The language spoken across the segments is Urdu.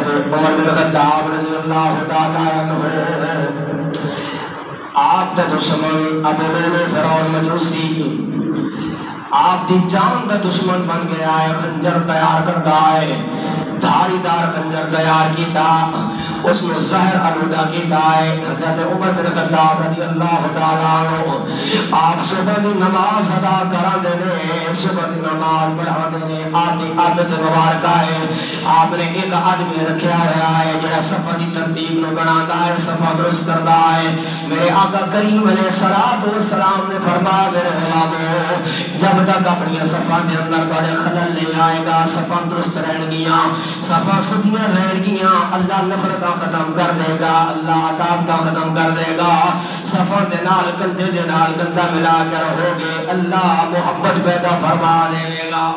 عمر بن خطاب رضی اللہ تعالی عنہ آپ دا دشمن ابو لولو فرعون مجوسی آپ دی جان دا دشمن بن گیا ہے، خنجر تیار کرتا ہے، دھاری دار خنجر تیار کیتا، اس نے زہر آلودہ کیتا ہے۔ حضرت عمر بن خطاب رضی اللہ تعالیٰ عنہ آپ صبح دی نماز ادا کرا دینے، صبح دی نماز پڑھا دینے، آپ دی عادت مبارکہ ہے۔ آپ نے ایک آدمی رکھیا ہوا ہے جڑا صفحہ دی ترتیب نو بناتا ہے، صفحہ درست کرتا ہے۔ میرے آقا کریم علیہ السلام نے فرمایا میرے غلامو، جب تک اپنی صفحہ دے اندر بڑے خلل نہیں آئے گا، صفحہ درست رہن گیاں، صفحہ سدیاں رہن گیاں، اللہ نفرتاں ختم کر دے گا، اللہ عذاب کا ختم کر دے گا۔ صفحہ دے نال کندھے دے نال کندھا ملا کر رہو گے، اللہ محبت پیدا فرما دے گا۔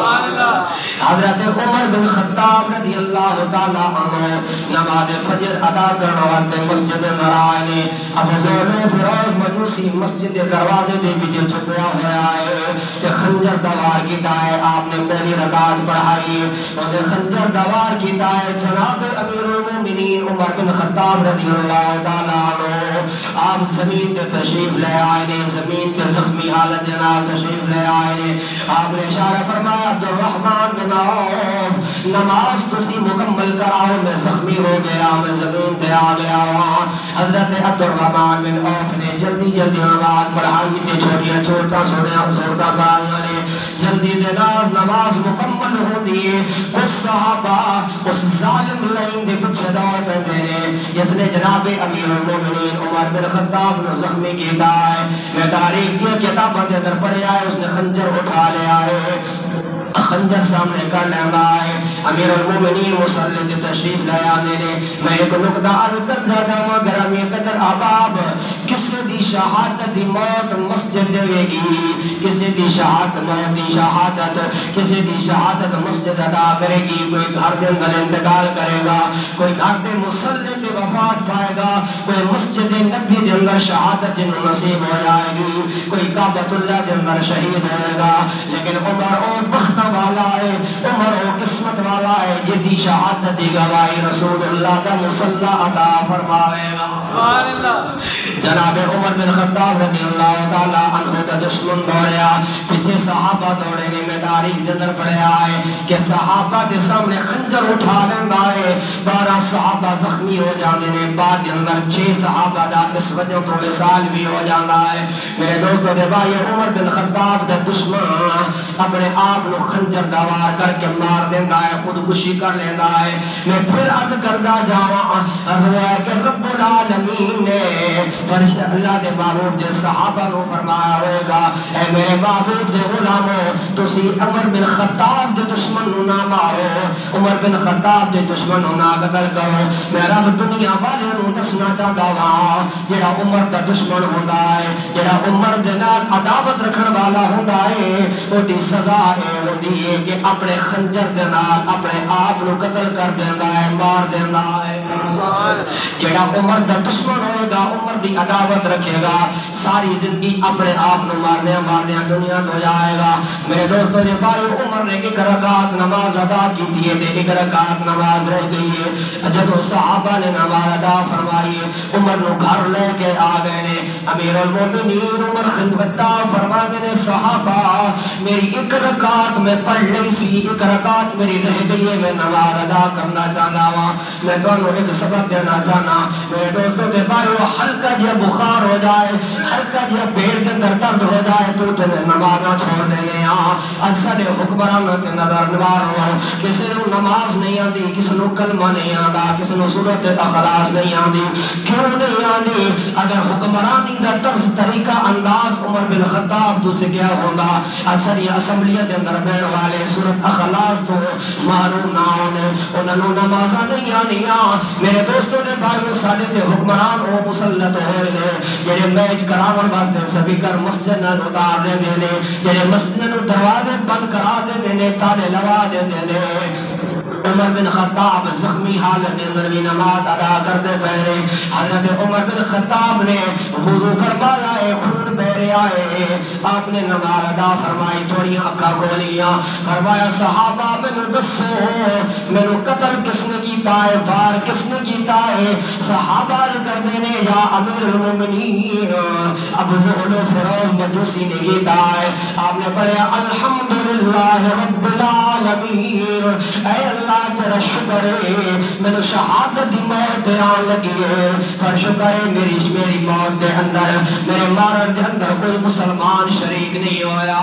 حضرت عمر بن خطاب رضی اللہ تعالی عنہ نماز فجر ادا کرنے واسطے مسجد میں آئے، ابو لولو فرعون مجوسی مسجد کے دروازے دے پیچھے چھپیا ہوا ہے کہ خنجر دوار کیتا ہے۔ آپ نے پہلی رکعت پڑھائی اور خنجر دوار کیتا ہے۔ جناب امیر المومنین عمر بن خطاب رضی اللہ تعالی عنہ آپ زمین پہ تشریف لے آئے نے، زمین پہ زخمی حالت جناب تشریف لے آئے نے۔ آپ نے اشارہ فرمایا عبد الرحمن بن عوف نماز تسی مکمل کراؤ، میں زخمی ہو گیا، میں زمین پہ آ گیا وہاں۔ حضرت عبد الرحمن بن عوف نے جلدی جلدی نماز پڑھائی تھی، چھوٹیاں چھوٹا سوڑتا پڑھائیاں نے، جلدی دے نماز مکمل ہو دیئے۔ کچھ صحابہ اس ظالم لائن دے پچھے دوڑ پہ دینے جس نے جناب امیر المومنین عمر بن خطاب نے زخمی کیتا ہے۔ میں تاریخ دیا کتابہ دے اندر پڑھے آئے، اس نے خنجر اٹھا لے آئے، خنجر سامنے کر لینا ہے۔ امیر المومنین مسلط تشریف لے آنے نے۔ میں ایک نقطہ عرض کر جاتا ہوں، گرامی قدر احباب، کسی دی شہادت دی موت مسجد دے گی، کسی دی شہادت موت دی شہادت، کسی دی شہادت مسجد ادا کرے گی۔ کوئی گھر دے اندر انتقال کرے گا، کوئی گھر دے مسلط وفات پائے گا، کوئی مسجد نبی دے اندر شہادت جنہوں نصیب ہو جائے گی، کوئی کعبۃ اللہ دے اندر شہید ہوئے گا۔ لیکن عمر او بخت والا ہے، عمر او قسمت والا ہے، جدی شہادت دی گواہی رسول اللہ دا مصلی عطا فرمائے گا۔ جناب عمر بن خطاب رضی اللہ تعالی عنہ دا دشمن دوڑیا، پیچھے صحابہ دوڑے نے۔ میں تاریخ دے اندر پڑھیا ہے کہ صحابہ دے سامنے خنجر اٹھا لیندا ہے، 12 صحابہ زخمی ہو جاندے نے، بعد دے اندر 6 صحابہ دا اس وجہ تو وصال بھی ہو جاندا ہے۔ میرے دوستو دے بھائی، عمر بن خطاب دا دشمن اپنے آپ نو خنجر دوار کر کے مار دیندا ہے، خودکشی کر لیندا ہے۔ میں پھر عرض کردا جاواں، ہے کہ رب العالمین نے فرشتہ اللہ دے محبوب دے صحابہ نو فرمایا ہوئے گا، اے میرے محبوب دے غلامو، تسی عمر بن خطاب دے دشمن نو نہ مارو، عمر بن خطاب دے دشمن نو نہ قتل کرو۔ میں رب دنیا والے نو دسنا چاہتا ہاں، جڑا عمر دا دشمن ہوندا ہے، جڑا عمر دے نال عداوت رکھن والا ہوندا ہے، اودی سزا ہوندی ہے کہ اپنے خنجر دے نال اپنے آپ نو قتل کر دیندا ہے، مار دیندا ہے۔ جڑا عمر دا دشمن ہوئے گا، عمر دی عداوت رکھے گا، ساری زندگی اپنے آپ نو مارنے دنیا تو جائے گا۔ میرے دوستو جے بھائی، عمر نے ایک رکعت نماز ادا کی تھی، ایک رکعت نماز رہ گئی ہے۔ جب صحابہ نے نماز ادا فرمائی، عمر نو گھر لے کے آ گئے نے۔ امیر المومنین عمر خطاب فرماتے نے، صحابہ میری ایک رکعت میں پڑھ لی سی، ایک رکعت میری رہ گئی ہے، میں نماز ادا کرنا چاہتا ہوں۔ میں تمہیں ایک سبق دینا چاہنا، میرے دوستوں کے بھائیو، ہلکا جہاں بخار ہو جائے، ہلکا جہاں پیٹ کے اندر درد ہو جائے تو تمہیں نماز نہ چھوڑ دینے۔ سارے حکمرانوں کے نظر نوار ہو، کسی نو نماز نہیں آتی، کسی نو کلمہ نہیں آتا، کسی نو سورۃ اخلاص نہیں آتی۔ کیوں نہیں آتی؟ اگر حکمرانی دا طرز طریقہ انداز عمر بن خطاب تو سے کیا ہوگا، اکثر یہ اسمبلیہ کے اندر بیٹھ والے سورۃ اخلاص تو معلوم نہ ہونے، انہوں نے نمازاں نہیں آنی۔ میرے دوستوں نے بھائیو، ساڈے تے حکمران او مسلط ہوئے نے، جڑے میچ کراون واسطے سبھی کر مسجد نال اتار دیندے نے، جڑے مسجد نو دروازے بند کرا دیندے نے، تالے لگا دیندے نے۔ عمر بن خطاب زخمی حالت اندر بھی نماز ادا کرتے پہلے حضرت عمر بن خطاب نے وضو فرمایا ہے، خون بہ چلے آئے. آپ نے نماز ادا فرمائی, تھوڑی اکھاں کھولیاں, فرمایا صحابہ مینوں دسو مینوں قتل کس نے کیتا ہے, وار کس نے کیتا ہے؟ صحابہ کردے نے یا امیر المومنین ابو لؤلؤ فیروز مجوسی نے کیتا ہے. آپ نے پڑھا الحمدللہ رب العالمین, اے اللہ تیرا شکر ہے مینوں شہادت دی موت آن لگی ہے, پر شکر ہے میری موت دے اندر, میرے مارن دے اندر کوئی مسلمان شریک نہیں ہویا.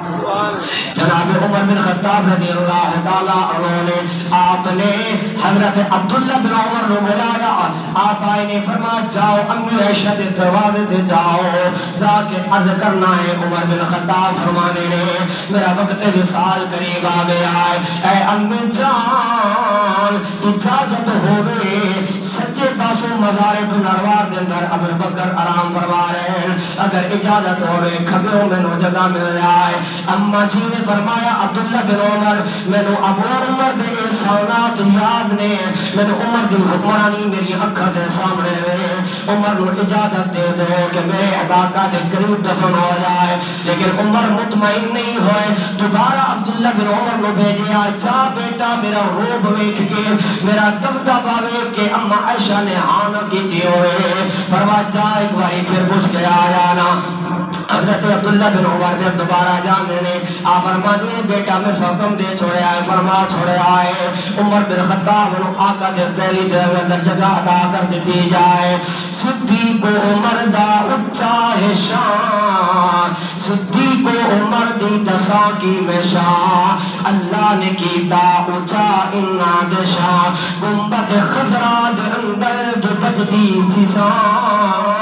جناب عمر بن خطاب رضی اللہ تعالیٰ عنہ نے آپ نے حضرت عبداللہ بن عمر نے بلایا. آپ آئے نے فرمایا جاؤ امی عائشہ دے دروازے تے جاؤ, جا کے عرض کرنا ہے. عمر بن خطاب فرمانے نے میرا وقت وصال قریب آ گیا ہے, اے امی جان اجازت ہوئے سچے پاسوں مزار نروار دے اندر ابو بکر آرام فرما رہے ہیں, اگر اجازت ہوئے کھبیوں میں نو جگہ مل جائے. اما جی نے فرمایا عبداللہ بن عمر مینوں ابو عمر دے احسانات یاد نے, مینوں عمر دی حکمرانی میری اکھاں دے سامنے ہے. عمر نو اجازت دے دو کہ میرے علاقہ دے قریب دفن ہو جائے. لیکن عمر مطمئن نہیں ہوئے, دوبارہ عبداللہ بن عمر نو بھیجیا, جا بیٹا میرا روب ویکھ کے میرا دبدبا ویکھ کے اما عائشہ نے ہاں نہ کیتی ہوئے, فرمایا جا ایک باری پھر پوچھ کے آ جانا. حضرت عبداللہ بن عمر پھر دوبارہ جانے نے آپ فرما دیے بیٹا میں حکم دے چھوڑے آئے, فرما چھوڑے آئے. عمر بن خطاب انہوں آقا دے پہلی دے اندر جگہ ادا کر دیتی جائے. صدیق عمر دا اچھا ہے شان, صدیق عمر دی دسا کی میں شان, اللہ نے کیتا اچھا انہا دے شان, گنبد خضرا دے اندر جو بجدی سیسان,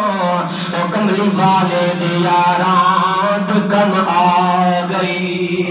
کملی والے دے یاران کم آ گئی.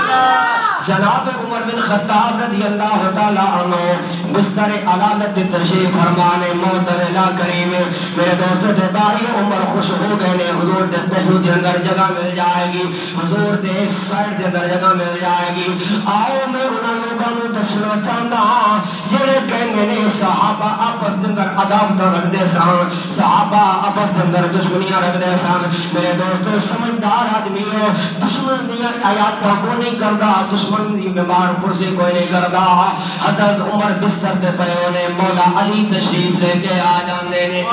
جناب عمر بن خطاب رضی اللہ تعالیٰ عنہ بستر علالت تشریف فرمانے محتر اللہ کریم. میرے دوستوں دے باری عمر خوش ہو گئے نے, حضور دے پہلو دے اندر جگہ مل جائے گی, حضور دے ایک سائڈ دے اندر جگہ مل جائے گی. آؤ میں انہوں لوگوں نے دسنا چاہتا جڑے کہنے نے صحابہ آپس دے اندر عداوت رکھ دے سان, صحابہ آپس دے اندر دشمنیاں رکھ دے سان. میرے دوستوں سمجھدار آدمی ہو, دشمن دیا آیاتوں کو نہیں کردا, دشمن بیمار پرسی کوئی نہیں کردا. حضرت عمر بستر دے پے نے مولا علی تشریف لے کے آ جاندے نے,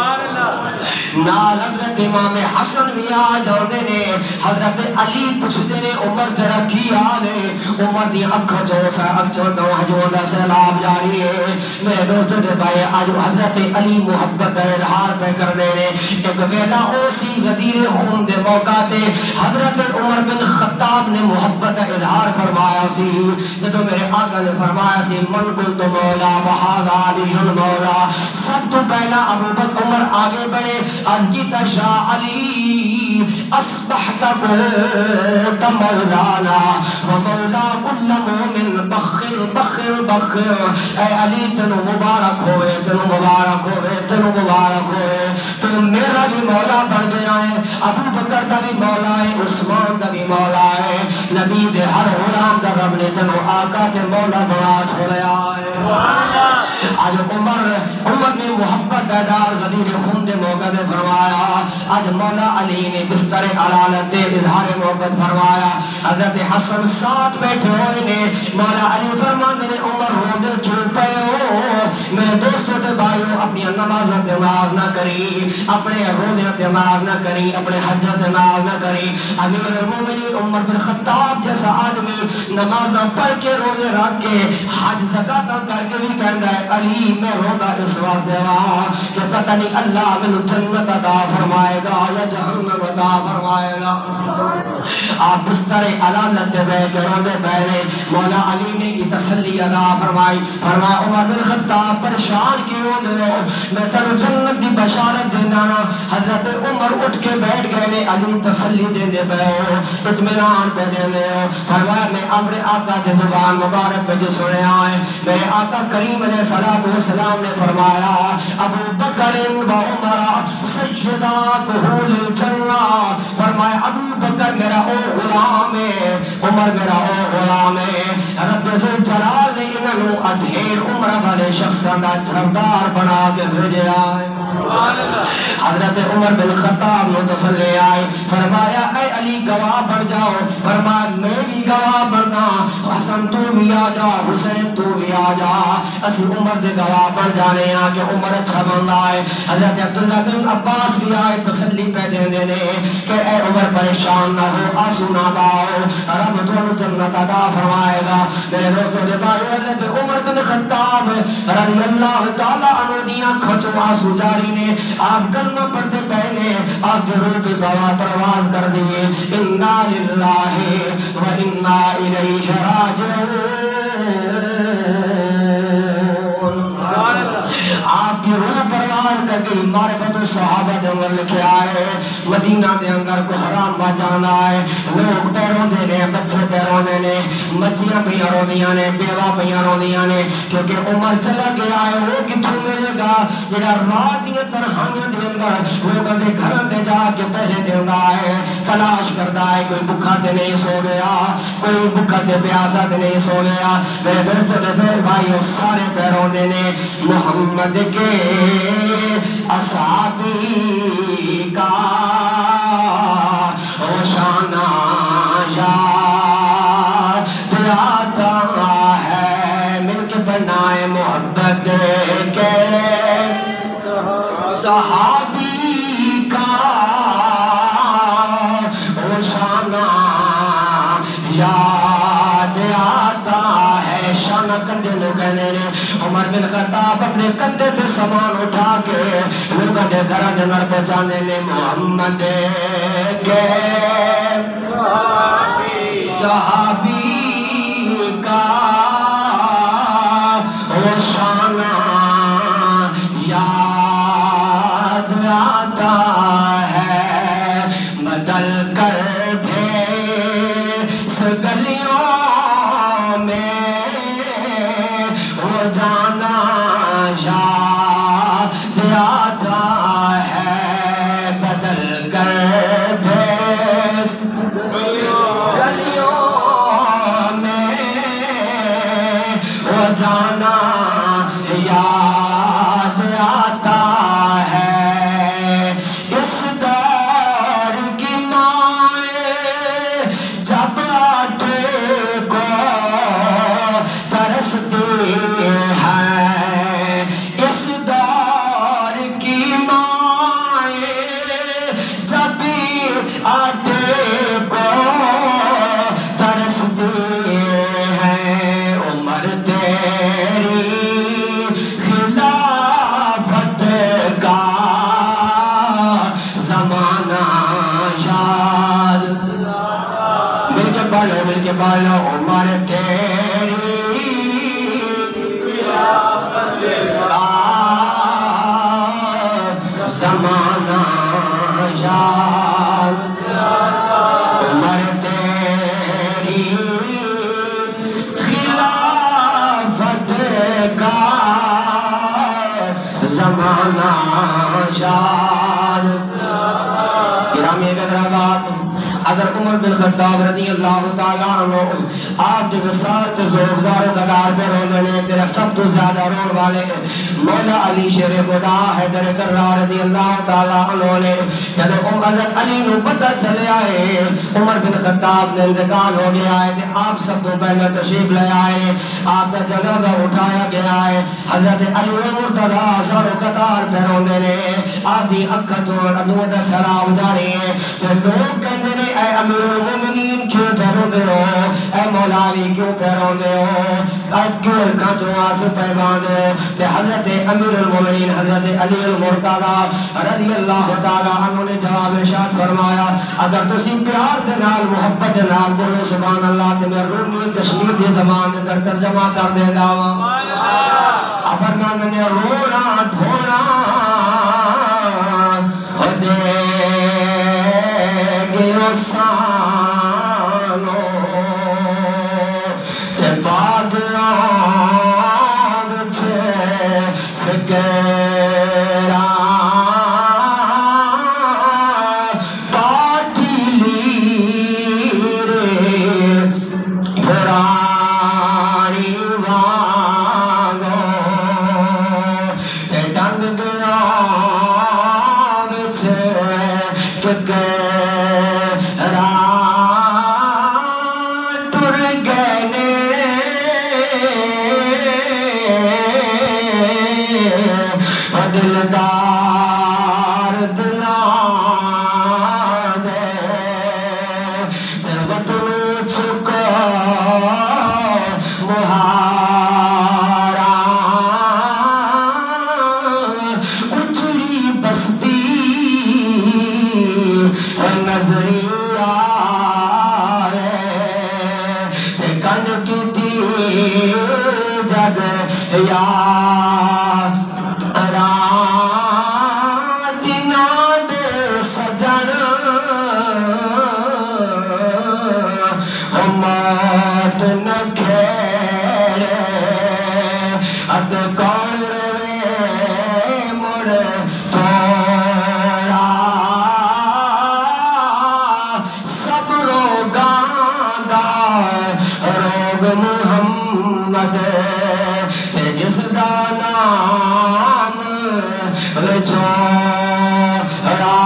نال حضرت امام حسن بھی آ جاندے نے. حضرت علی پوچھدے نے عمر تیرا کی حال ہے؟ عمر دی اکھاں چوں دا سیلاب جاری ہے. میرے دوستوں دے بھائی آج حضرت علی محبت کا اظہار پہ کر دے نے. ایک ویلا او سی غدیر خون دے موقع تے حضرت عمر بن خطاب نے محبت کا اظہار فرمایا سی. جدو میرے آقا نے فرمایا سی من کنت مولا وہذا علی مولا, سب تو پہلا ابو بکر عمر آگے بڑھے, انکیتا شاہ علی اصبحت قوت مولانا ومولا کل مومن بخر بخر بخر. اے علی تنو مبارک ہوئے, تنو مبارک ہوئے, تنو مبارک ہوئے, تم میرا بھی مولا بن گیا ہے, ابو بکر دا بھی مولا ہے, عثمان دا بھی مولا ہے, نبی دے ہر غلام دا رب نے تنو آقا تے مولا بنا چھوڑیا ہے. آج عمر نے محبت دار غدیر خون دے موقع دے فرمایا. آج مولا علی نے بستر علالت دے اظہار محبت فرمایا. حضرت حسن ساتھ بیٹھے ہوئے نے, مولا علی فرماندے نے عمر رو دے چل پے ہو. میرے دوستوں تے بھائیوں اپنی نمازوں تے معاف نہ کری, اپنے روزے تے معاف نہ کری, اپنے حج تے معاف نہ کری. امیر المومنین عمر بن خطاب جیسا آدمی نمازاں پڑھ کے روزے رکھ کے حج زکات کر کے بھی کہندا ہے علی میں روزہ اس واسطے کہ پتہ نہیں اللہ مینوں جنت عطا فرمائے گا یا جہنم عطا فرمائے گا. آپ بستر علالت پہ بیٹھ کے روزے پہلے مولا علی نے یہ تسلی عطا فرمائی. فرمایا عمر بن خطاب پریشان کیوں ہو, میں تینوں جنت دی بشارت دینا. حضرت عمر اٹھ کے بیٹھ گئے نے, علی تسلی دیندے پے ہو, اطمینان پہ دیندے ہو. فرمایا میں اپنے آقا کی زبان مبارک پہ جو سنیا ہے, میرے آقا کریم علیہ السلام نے فرمایا ابو بکر و عمر سیدہ کہول الجنہ. فرمایا ابو بکر میرا او غلام ہے, عمر میرا او غلام ہے. رب ذوالجلال نے انہوں ادھیر عمر والے شخص کا سردار بنا کے بھیجا ہے. حضرت عمر بن خطاب نے تسلی آئی، فرمایا اے علی گواہ بن جاؤ، فرمایا میں بھی گواہ بننا، حسن تو بھی آ جا، حسین تو بھی آ جا، اسی عمر دے گواہ بن جانے ہاں کہ عمر اچھا بندہ ہے۔ حضرت عبداللہ بن عباس بھی آئے تسلی پہ دے دینے کہ اے عمر پریشان نہ ہو، آنسو نہ بہاؤ، رب تمہیں جنت عطا فرمائے گا۔ میرے دوستوں دے بھائی، حضرت عمر بن خطاب رضی اللہ تعالیٰ عنہ دیاں کھچو آنسو جاری نے، آپ کلمہ پڑھتے پہلے آپ کے روح پہ پرواز کر دیے، انا للہ و انا الیہ راجعون۔ آپ کی روح پرواز کر کے معرفت الصحابہ دے اندر لکھے آئے، مدینہ دے اندر کو حرام بجانا ہے، لوگ پیروں دینے، بچے پیروں دینے، مچیاں پیاں رو دیاں نے، بیوہ پیاں رو دیاں نے، کیونکہ عمر چلا گیا ہے، وہ کتھوں ملے گا جڑا رات دیا تنہائیاں دے اندر لوگوں دے گھروں دے جا کے پہلے دیندہ ہے، تلاش کرتا ہے، کوئی بکھا تے نہیں سو گیا، کوئی بکھا تے پیاسا تے نہیں سو گیا۔ میرے دوستوں دے میرے بھائیوں سارے پیروں دینے محمد کے اصحابی کا روشانہ یاد آتا ہے، مل کے بنائے محبت کے صحابی کا روشانہ یاد آتا ہے۔ شانہ کندے لوگ کہنے نے عمر بن خطاب اپنے کندے تے سامان اٹھا کے لوگوں کے گھر اندر پہنچانے نے محمد کے صحابی کا روشانہ یاد آتا ہے، بدل کر بھیس گلیوں میں وہ جانا یاد آتا ہے، بدل کر بھیس گلیوں میں وہ جانا یاد آتا ہے۔ اس دور کی مائیں جب آٹے کو ترستی ہیں، اس دور کی مائیں جب آٹے کو ترستی ہیں، عمر تیری خلافت کا زمانہ یاد، مل کے پڑھو مل کے پڑھو، عمر تیری کا زمانہ یاد، عمر تیری خلافت کا زمانہ یاد۔ گرامی حضرات، اگر عمر بن خطاب رضی اللہ تعالیٰ عنہ آپ کے وصال تے زوگزار و قدار پہ رونے نے تیرے سب تو زیادہ رون والے مولا علی شیر خدا حیدر کرار رضی اللہ تعالیٰ عنہ نے جب حضرت علی نو پتہ چلے آئے عمر بن خطاب نے انتقال ہو گیا ہے کہ آپ سب تو پہلے تشریف لے آئے، آپ کا جنازہ اٹھایا گیا ہے، حضرت علی مرتضیٰ سر و قدار پہ رونے نے آپ دی اکھت و ادو دا سلام جاری ہے، تو لوگ کہنے نے اے امیر المومنین کیوں پہروں دے ہو، اے مولا علی کیوں پہروں دے ہو، اب کیوں اکھاں جو آسے پیبان دے ہو، تے حضرت امیر المومنین حضرت علی المرتضیٰ رضی اللہ تعالیٰ عنہ نے جواب ارشاد فرمایا اگر تسی پیار دے نال محبت دے نال بولو سبحان اللہ تے میں رومی کشمیر دی زبان دے در ترجمہ کر دے داوا افرمان نے رونا دھونا ہو دے گیو سانو تے باغیاں چھے فکران پاٹی لیرے پرانی وانگو تے ڈنگ گیا ٹر گئے نے دلدار دلا دے وطن چکا مہارا اجڑی بستی نظری آرے کن کی تھی جگ یا سجن مات نہ کھیڑے اد کون روے مڑ توڑا سب روگاں دا روگ محمد جس دا نام چھوڑا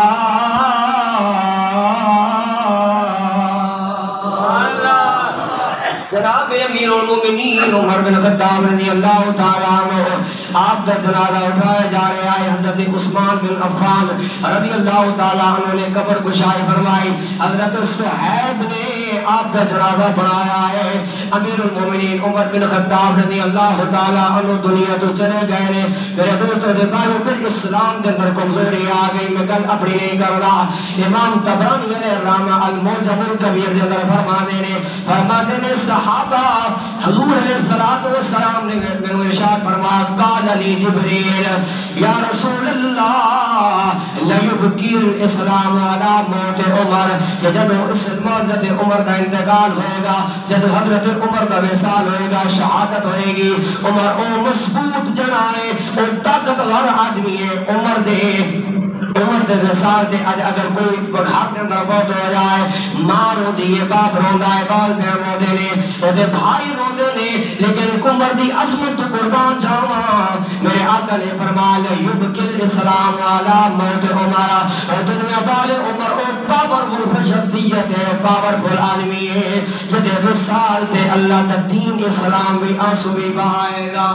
جناب امیر المومنین عمر بن خطاب رضی اللہ تعالیٰ عنہ آپ کا جنازہ اٹھایا جا رہا ہے. حضرت عثمان بن عفان رضی اللہ تعالیٰ عنہ نے قبر گشائی فرمائی. حضرت صہیب نے آپ کا جنازہ بنایا ہے. امیر المومنین عمر بن خطاب رضی اللہ تعالیٰ عنہ دنیا تو چلے گئے نے. میرے دوستوں دے بھائیوں پھر اسلام کے اندر کمزوری آ گئی. میں کل اپنی نہیں کر رہا. امام طبرانی علیہ الرحمہ المعجم الکبیر کے اندر فرماتے نے صحابہ حضور علیہ السلام نے میں ارشاد فرمایا قال علی جبریل یا رسول اللہ لیبکی الاسلام علی موت عمر کہ جب حضرت عمر کا انتقال ہوئے گا جب حضرت عمر کا وصال ہوئے گا شہادت ہوئے گی عمر او مضبوط جنائے او طاقتور آدمی ہے عمر دے وصال دے اگر کوئی گھر کے اندر فوت ہو جائے ماں روندی ہے باپ روندا ہے والدین روندے نے اودے بھائی روندے نے لیکن عمر دی عظمت تو قربان جاواں میرے آقا نے فرمایا یبکی الاسلام علی موت عمر دنیا والے عمر او پاورفل شخصیت ہے پاورفل آدمی ہے جدے وصال تے اللہ دا دین اسلام بھی آنسو بھی بہائے گا.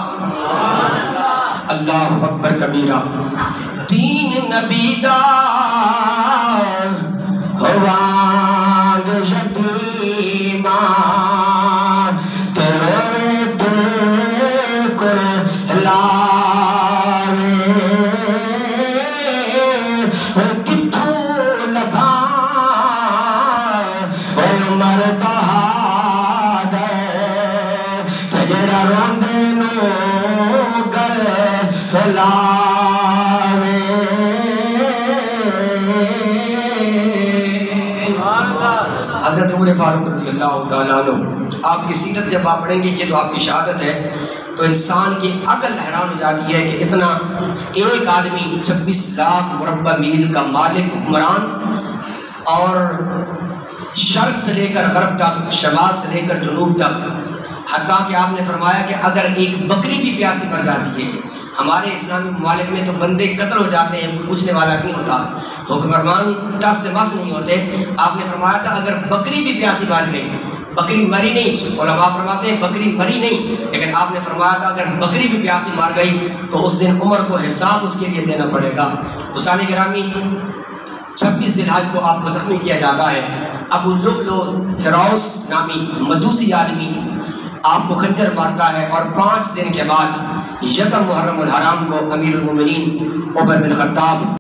اللہ اکبر کبیرہ. دین نبی دا ہوانگ یتیما تیرے تکر لاوے کتھوں لبھا عمر بہادر تجرہ روندے نو گر لاوے. حضرت عمر فاروق رضی اللہ تعالیٰ عنہ آپ کی سیرت جب آپ پڑھیں گے یہ تو آپ کی شہادت ہے تو انسان کی عقل حیران ہو جاتی ہے کہ اتنا ایک آدمی 26 لاکھ مربع میل کا مالک حکمران اور شرق سے لے کر غرب تک شمال سے لے کر جنوب تک حتیٰ کہ آپ نے فرمایا کہ اگر ایک بکری بھی پیاسی مر جاتی ہے ہمارے اسلامی ممالک میں تو بندے قتل ہو جاتے ہیں کوئی پوچھنے والا نہیں ہوتا حکمران ٹس سے بس نہیں ہوتے. آپ نے فرمایا تھا اگر بکری بھی پیاسی مر گئی بکری مری نہیں علماء فرماتے ہیں بکری مری نہیں لیکن آپ نے فرمایا تھا اگر بکری بھی پیاسی مار گئی تو اس دن عمر کو حساب اس کے لیے دینا پڑے گا. دوستان گرامی 26 ذی الحج کو آپ کو زخمی کیا جاتا ہے. ابو لؤلؤ فیروز نامی مجوسی آدمی آپ کو خنجر مارتا ہے اور 5 دن کے بعد یکم محرم الحرام کو امیر المومنین عمر بن خطاب